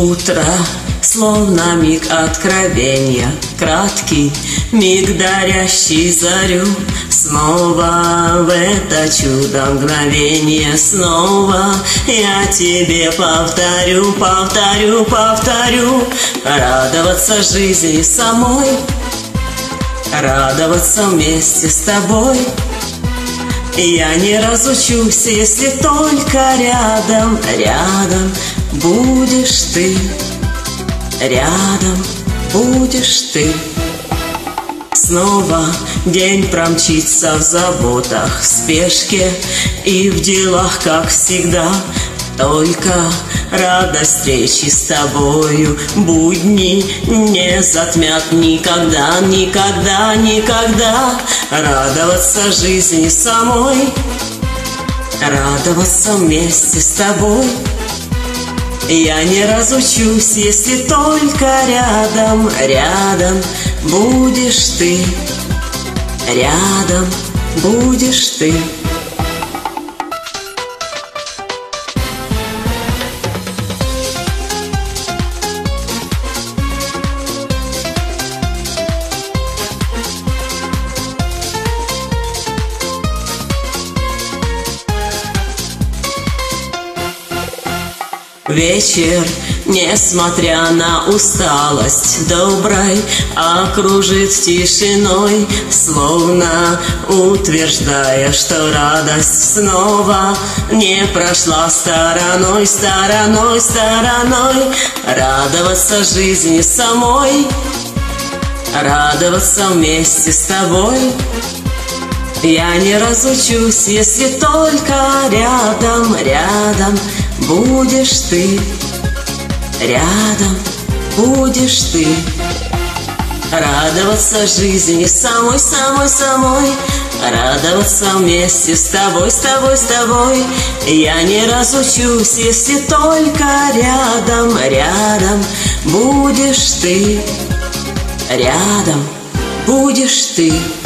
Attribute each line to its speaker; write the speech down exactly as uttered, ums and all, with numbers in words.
Speaker 1: Утро, словно миг откровения, краткий миг, дарящий зарю. Снова в это чудо мгновение, снова я тебе повторю, повторю, повторю. Радоваться жизни самой, радоваться вместе с тобой. Я не разучусь, если только рядом, рядом будешь ты, рядом будешь ты. Снова день промчится в заботах, в спешке и в делах, как всегда. Только радость встречи с тобою будни не затмят никогда, никогда, никогда. Радоваться жизни самой, радоваться вместе с тобой. Я не разучусь, если только рядом, рядом будешь ты, рядом будешь ты. Вечер, несмотря на усталость, доброй окружит тишиной, словно утверждая, что радость снова не прошла стороной, стороной, стороной. Радоваться жизни самой, радоваться вместе с тобой. Я не разучусь, если только рядом, рядом будешь ты, рядом будешь ты. Радоваться жизни самой, самой, самой, радоваться вместе с тобой, с тобой, с тобой. Я не разучусь, если только рядом, рядом будешь ты, рядом будешь ты.